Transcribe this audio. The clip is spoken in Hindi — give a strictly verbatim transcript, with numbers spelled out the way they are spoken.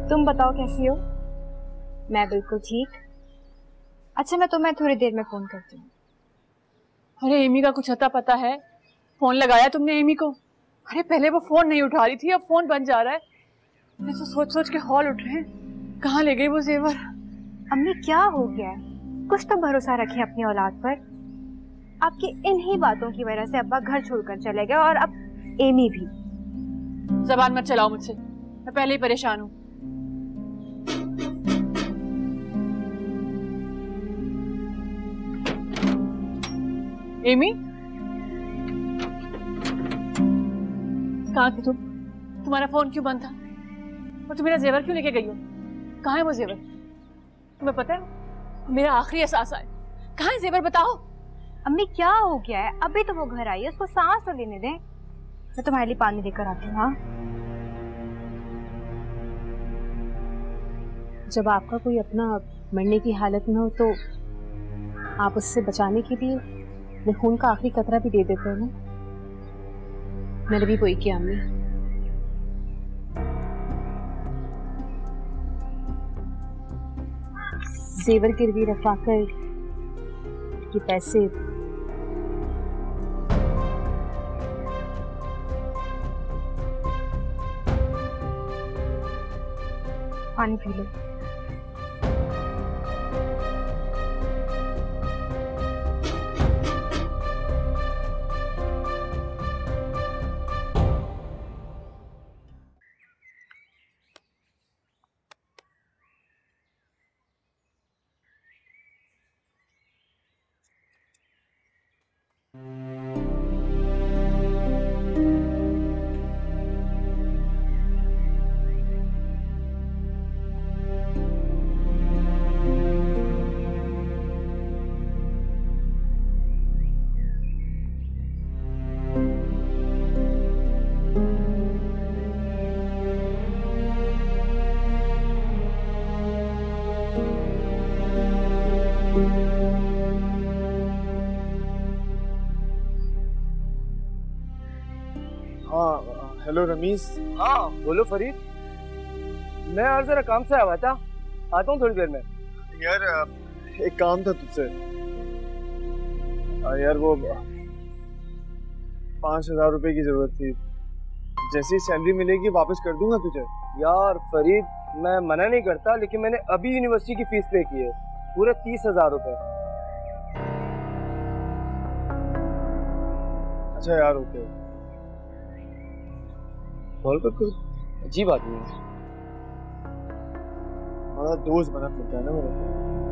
तुम बताओ कैसी हो? मैं बिल्कुल ठीक। अच्छा, मैं तुम्हें थोड़ी देर में फोन करती हूँ। अरे एमी का कुछ अता पता है? फोन लगाया तुमने एमी को? अरे पहले वो फोन नहीं उठा रही थी, अब फोन बन जा रहा है। मैं तो सोच सोच के हॉल उठ रहे हैं, कहाँ ले गई वो जेवर? अम्मी क्या हो गया है? कुछ तो भरोसा रखें अपनी औलाद पर। आपकी इन्हीं बातों की वजह से अब्बा घर छोड़कर चले गए और अब एमी भी। जबान मत चलाओ मुझसे, मैं पहले ही परेशान हूँ। एमी, कहाँ थी तुम? तुम्हारा फोन क्यों बंद था? और तुम मेरा जेवर क्यों लेके गई हो? कहाँ है वो जेवर? तुम्हें पता है मेरा आखिरी एहसास आया। कहाँ है जेवर, बताओ। अम्मी क्या हो गया है? अभी तो वो घर आई है, उसको सांस तो लेने दें। मैं तुम्हारे लिए पानी लेकर आती हूँ। हाँ, जब आपका कोई अपना मरने की हालत में हो तो आप उससे बचाने के लिए अपने खून का आखिरी कतरा भी दे देते हो ना। मैंने भी वही किया अम्मी। जेवर गिरवी रखवाकर ये पैसे पानी पी लो। हाँ हेलो रमीज। हाँ बोलो फरीद। मैं यार जरा काम से आया था, आता हूँ थोड़ी देर में। यार एक काम था तुझसे। यार वो पाँच हजार रुपए की जरूरत थी, जैसी सैलरी मिलेगी वापस कर दूंगा तुझे। यार फरीद मैं मना नहीं करता, लेकिन मैंने अभी यूनिवर्सिटी की फीस पे की है, पूरे तीस हजार रुपए। अच्छा यार ओके, कॉल कर। कोई अजीब आदमी है, हमारा दोस्त बना फिरता है ना मेरा।